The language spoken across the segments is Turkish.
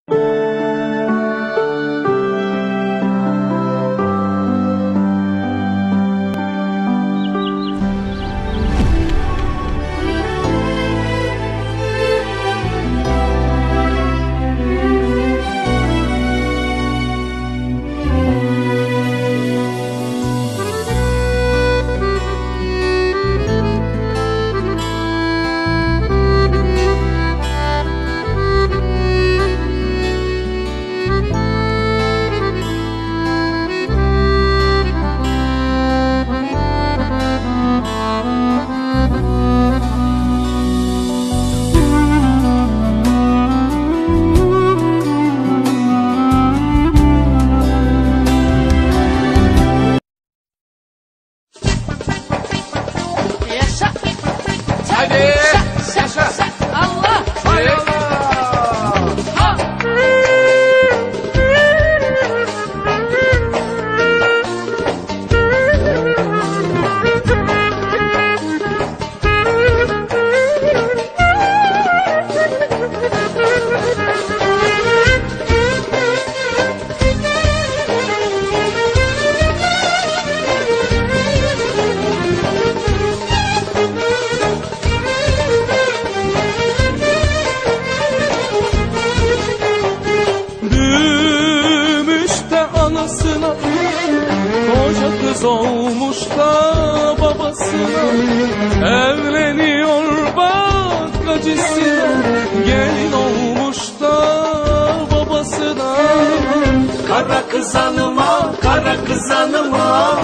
Olmuş da babasına, evleniyor bak acısına, gelin olmuş da babasına. Kara kızanıma, kara kızanıma,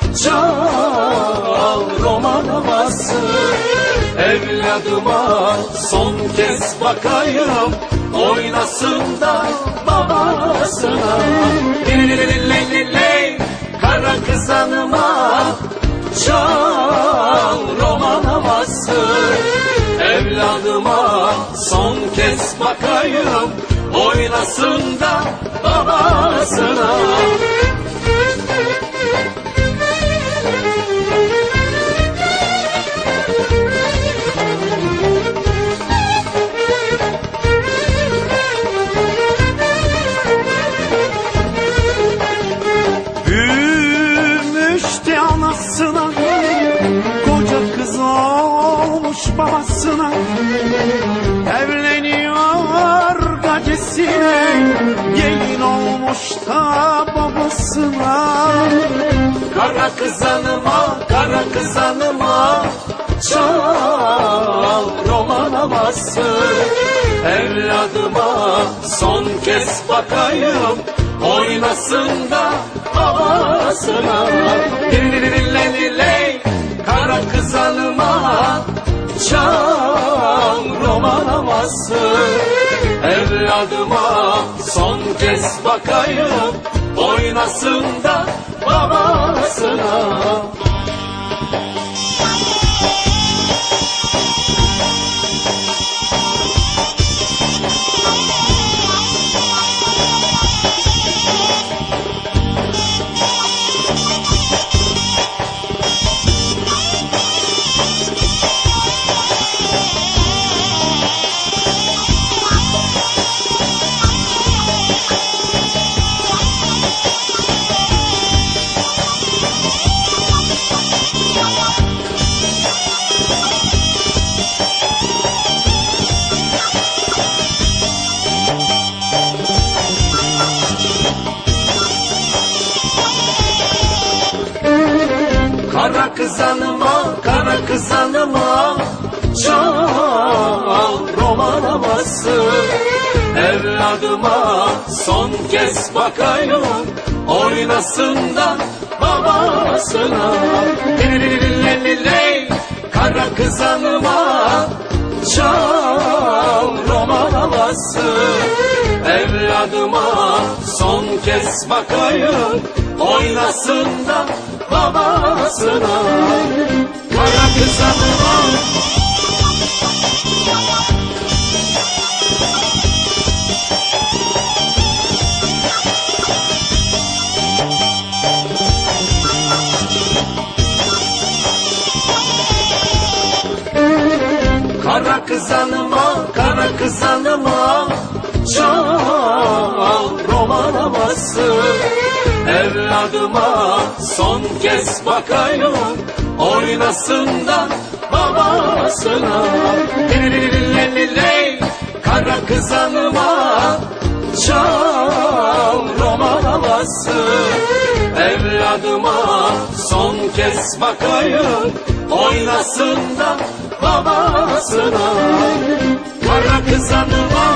çal roman havası. Evladıma son kez bakayım, oynasın da babasına. Ley kara kızanıma, çal roman havası. Evladıma son kez bakayım, oynasın da babasına. Koca kız olmuş babasına, evleniyor gacesine, gelin olmuş da babasına. Kara kızanıma, kara kızanıma, çal roman havası. Evladıma son kez bakayım, oynasın da babasına. Ley kara kızanıma, çal roman havası. Evladıma son kez bakayım, oynasın da babasına. Kara kızanıma, kara kızanıma, çal roman havası. Evladıma son kez bakayım, oynasın da babasına. Ley kara kızanıma, çal roman havası. Evladıma son kez bakayım, oynasın da babasına. Kara kızanıma, kara kızanıma, kara kızanıma, çal havası. Evladıma son kez bakayım, oynasın da babasına. Ley, kara kızanıma çal roman havası. Evladıma son kez bakayım, oynasın da babasına. Kara kızanıma